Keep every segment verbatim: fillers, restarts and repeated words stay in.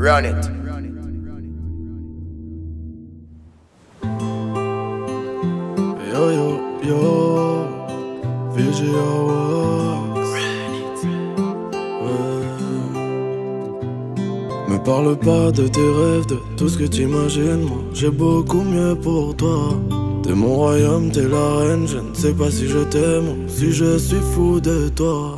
Run it. Yo yo yo, V G Awax. Ouais. Me parle pas de tes rêves, de tout ce que t'imagines. Moi, j'ai beaucoup mieux pour toi. T'es mon royaume, t'es la reine. Je ne sais pas si je t'aime ou si je suis fou de toi.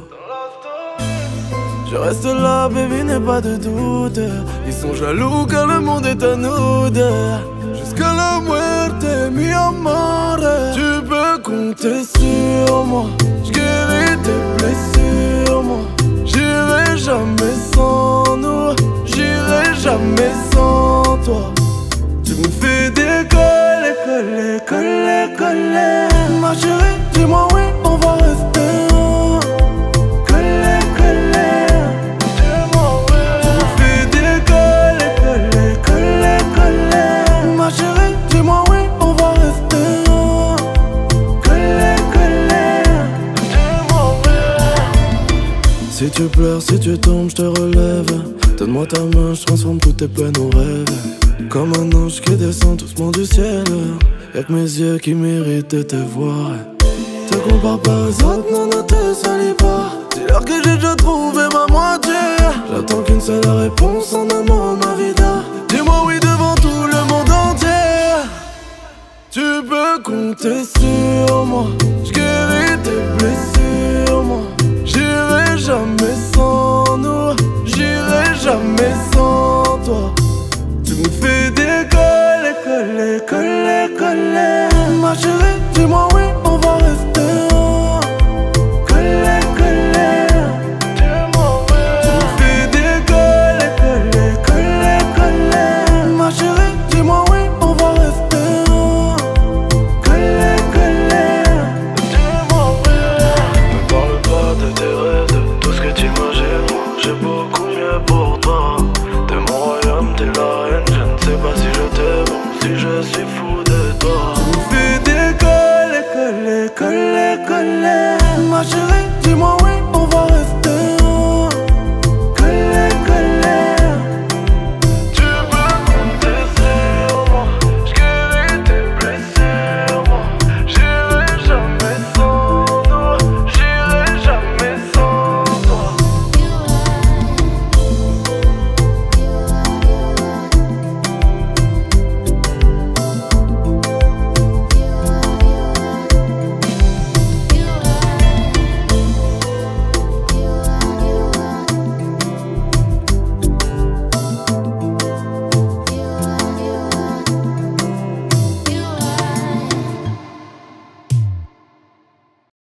Je reste là, baby, n'aie pas de doute. Ils sont jaloux car le monde est à nous deux. Jusqu'à la muerte, mi amor. Tu peux compter sur moi. J'guéris tes blessures, moi. J'irai jamais sans nous. J'irai jamais sans toi. Tu me fais décoller, coller, coller, coller. Ma chérie, dis-moi oui, on va rester. Coller, coller. Dis-moi oui. Tu me fais décoller, coller, coller, coller. Ma chérie, dis-moi oui, on va rester. Coller, coller. Dis-moi oui. Si tu pleures, si tu tombes, je te relève. Donne-moi ta main, je transforme toutes tes peines en rêves. Comme un ange qui descend doucement du ciel. Y'a que mes yeux qui méritent de te voir. Te compare pas aux autres, non, ne te salis pas. Dis-leur que j'ai déjà trouvé ma moitié. J'attends qu'une seule réponse en amont, ma vida. Dis-moi oui devant tout le monde entier. Tu peux compter sur moi. J'guéris tes blessures, moi. J'irai jamais sans nous. J'irai jamais sans toi. Tu me fais décoller, coller, coller, coller. Ma chérie, dis-moi oui, on va rester. Coller, coller. Dis-moi oui. Tu me fais décoller, coller, coller, coller. Ma chérie, dis-moi oui, on va rester. Coller, coller. Dis-moi oui. Me parle pas de tes rêves, de tout ce que tu imagines. Moi, j'ai beaucoup mieux pour toi. T'es mon royaume, t'es la reine. Je ne sais pas si je t'aime ou si je suis fou de toi. Tu me fais décoller, coller, coller, coller. Ma chérie,